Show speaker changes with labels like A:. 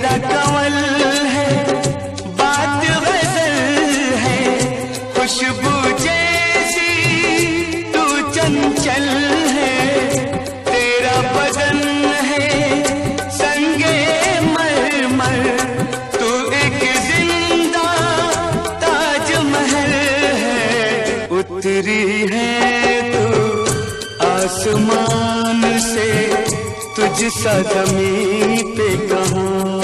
A: तेरा कमल है, बात गजल है, खुशबू जैसी तू चंचल है, तेरा बदन है संगे मरमर, तू एक जिंदा ताजमहल है। उतरी है तू आसमान से, तुझ सा ज़मीं पे कहाँ।